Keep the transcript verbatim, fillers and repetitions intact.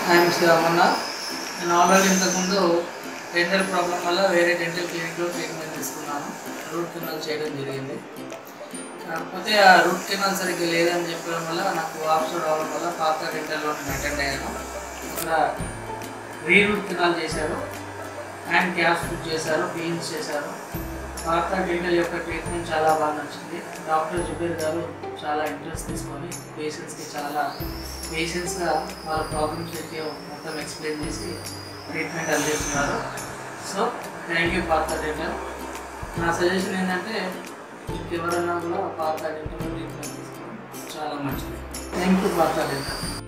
I'm శివమన్న. నేను already ఇంతకుముందు dental problem వల్ల వేరే డెంటల్ క్లినిక్లో ట్రీట్మెంట్ తీసుకున్నాను. రూట్ కెనాల్ చేయడం జరిగింది. కాకపోతే ఆ రూట్ కెనాల్ సరిగ్గా లేదని చెప్పడం వల్ల నాకు వాప్స్ రావడం వల్ల పాత డెంటల్లో నేను అటెండ్ అయ్యాను. అక్కడ రీ రూట్ కెనాల్ చేశారు, హ్యాండ్ క్యాప్స్ ఫిట్ చేశారు, పీన్స్ చేశారు. పాత డెంటల్ యొక్క ట్రీట్మెంట్ చాలా బాగా నచ్చింది. డాక్టర్ జుబేర్ గారు చాలా ఇంట్రెస్ట్ తీసుకొని పేషెంట్స్కి చాలా పేషెంట్స్గా వాళ్ళ ప్రాబ్లమ్స్ అయితే మొత్తం ఎక్స్ప్లెయిన్ చేసి ట్రీట్మెంట్ అందిస్తున్నారు. So thank you Patha dental. నా సజెషన్ ఏంటంటే ఎవరన్నా కూడా పాత డెంటల్ ట్రీట్మెంట్ తీసుకోవడం చాలా మంచిది. Thank you Patha dental.